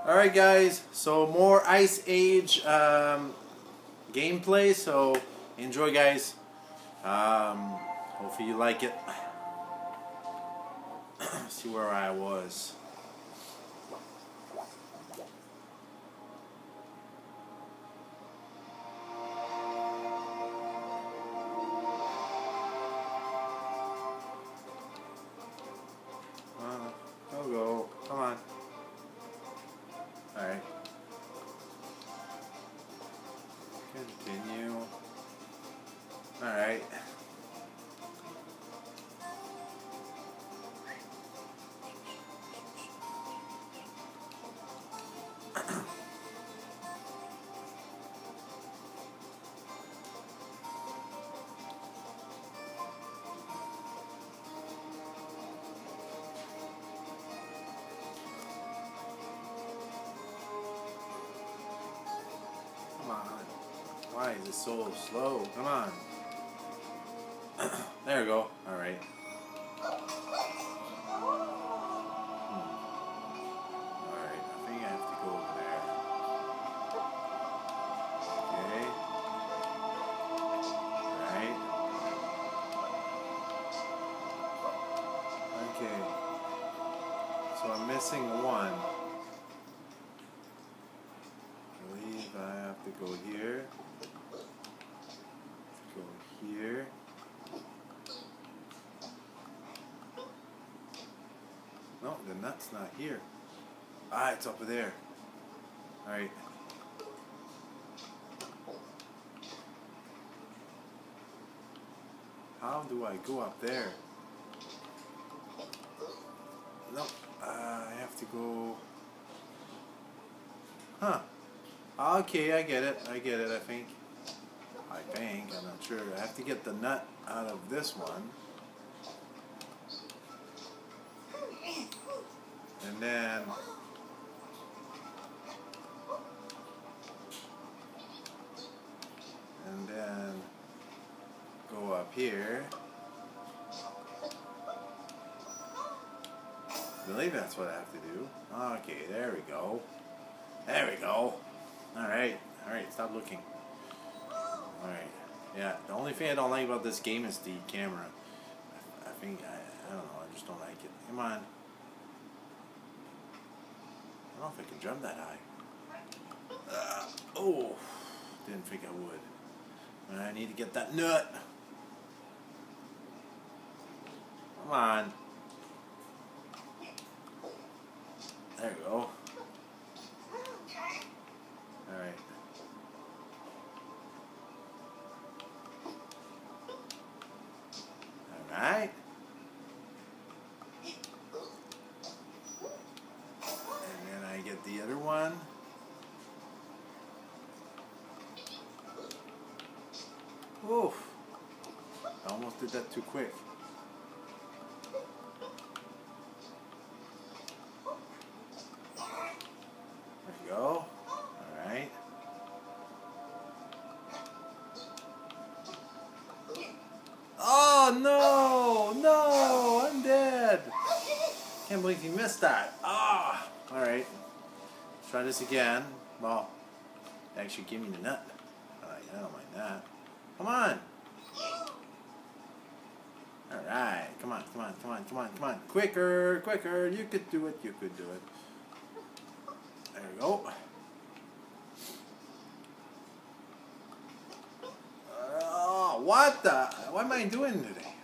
Alright guys, so more Ice Age gameplay, so enjoy guys. Hopefully you like it. See where I was. Go, come on. Alright. Continue. Alright. Why is it so slow? Come on. There we go. Alright. Alright, I think I have to go over there. Okay. Alright. Okay. So I'm missing one. I believe I have to go here. Go here. No, the nut's not here. Ah, it's over there. Alright. How do I go up there? No, I have to go... Huh. Okay, I get it, I think. I'm not sure. I have to get the nut out of this one. And then go up here. I believe that's what I have to do. Okay, there we go. There we go. Alright, stop looking. Alright, yeah, the only thing I don't like about this game is the camera. I think, I don't know, I just don't like it. Come on. I don't know if I can jump that high. Oh, didn't think I would. I need to get that nut. Come on. There we go. Alright. Alright. And then I get the other one. Oof. I almost did that too quick. There you go. Alright. Oh no! No! I'm dead! Can't believe you missed that. Ah! Alright. Try this again. Well, actually give me the nut. Alright, I don't mind that. Come on! Alright, come on. Quicker! You could do it. There we go. What the? What am I doing today?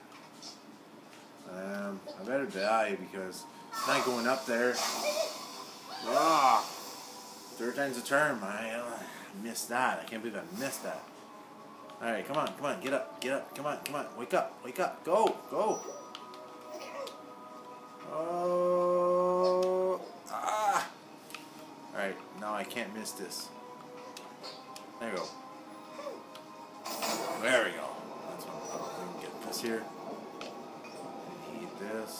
I better die because it's not going up there. Third time's a charm. I missed that. I can't believe I missed that. Alright, come on, get up, come on, wake up, go. Oh, Alright, now I can't miss this. There we go. There we go. That's what we can get this here. Need this.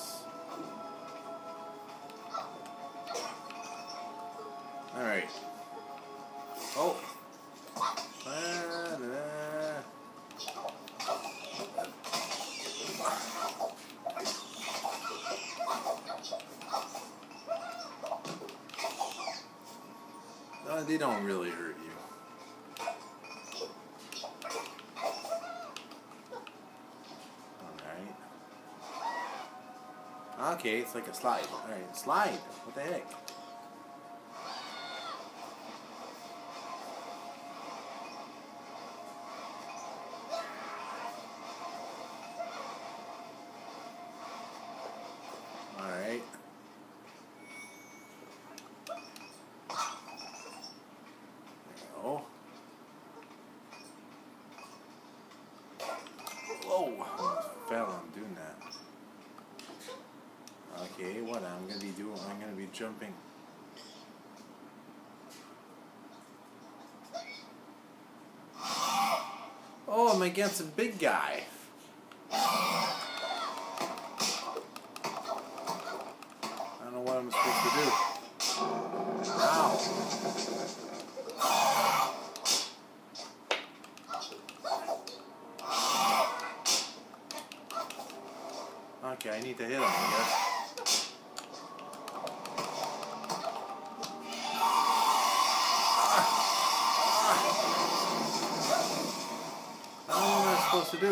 Alright. Oh. They don't really hurt you. Alright. Okay, it's like a slide. Alright, slide. What the heck? Alright. Whoa! Fell on doing that. Okay, what I'm gonna be doing? I'm gonna be jumping. Oh, I'm against a big guy. I don't know what I'm supposed to do. Ow! Okay, I need to hit him, I guess. I don't know what I'm supposed to do.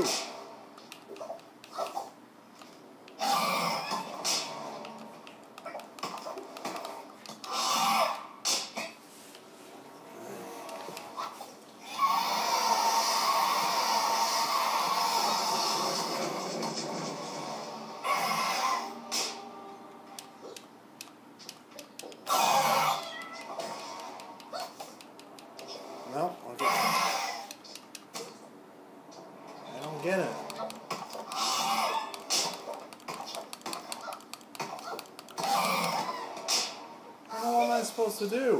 No, okay. I don't get it. I don't know what am I supposed to do.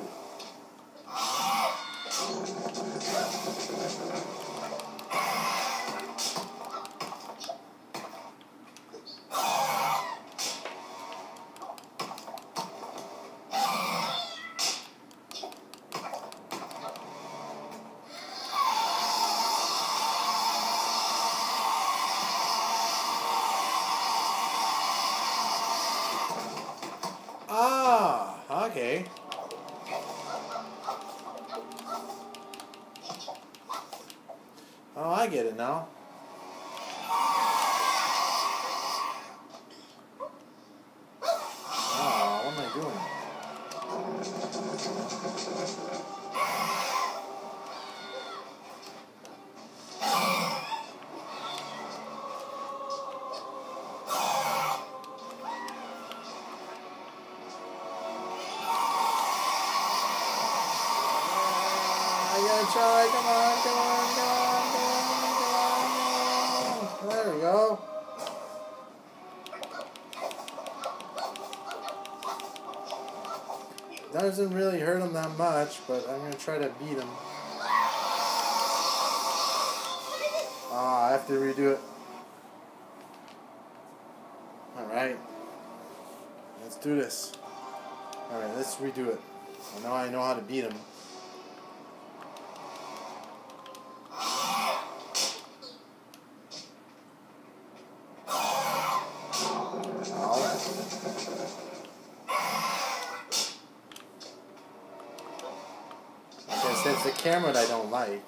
Ah, okay. Oh, I get it now. Oh, what am I doing? I gotta try, come on, come on, come on, come on, come on. There we go. Doesn't really hurt him that much, but I'm gonna try to beat him. Ah, I have to redo it. Alright. Let's do this. Alright, let's redo it. Now I know how to beat him. It's the camera that I don't like.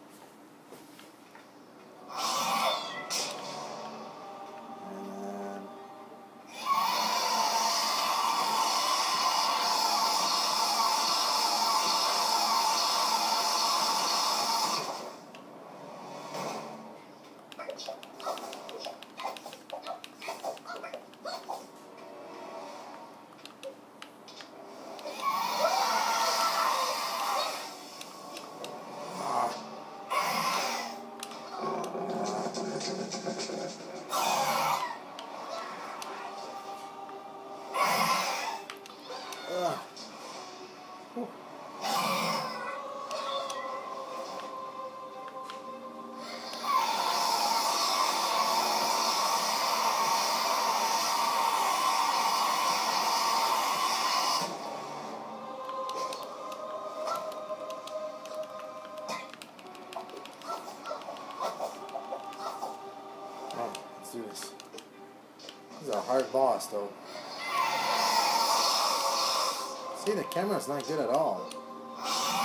Let's do this. This is a hard boss, though. See, the camera's not good at all.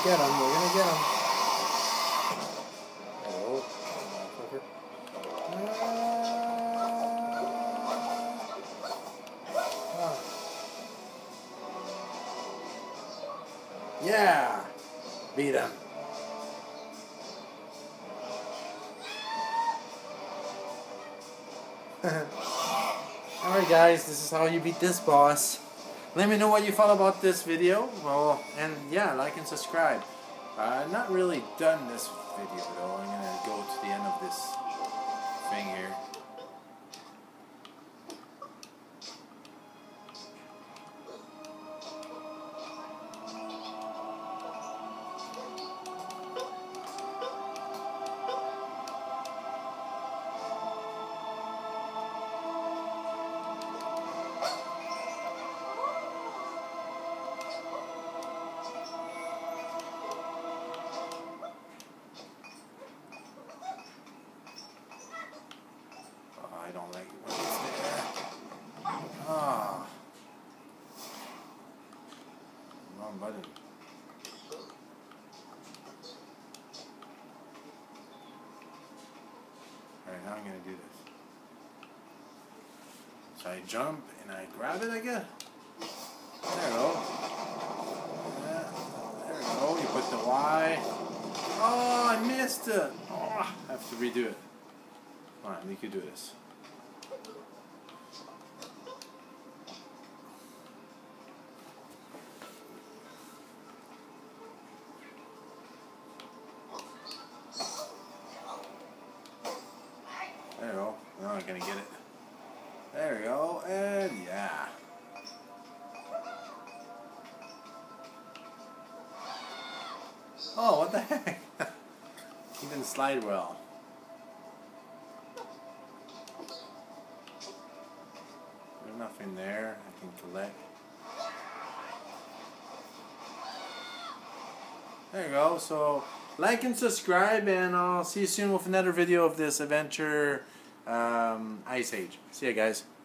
get him. We're gonna get him. Hello, motherfucker. Yeah, beat him. Alright guys, this is how you beat this boss. Let me know what you thought about this video. Well, and yeah, like and subscribe. Not really done this video though. I'm gonna go to the end of this thing here. I don't like it when it's there. Ah. Wrong button. Alright, now I'm gonna do this. So I jump and I grab it, I guess. There we go. Yeah, there we go. You put the Y. Oh, I missed it. Oh, I have to redo it. Alright, we could do this. There we go. Now I'm gonna get it. There we go, and yeah. Oh, what the heck? He didn't slide well. There's nothing there I can collect. There you go. So like and subscribe, and I'll see you soon with another video of this adventure Ice Age. See ya guys.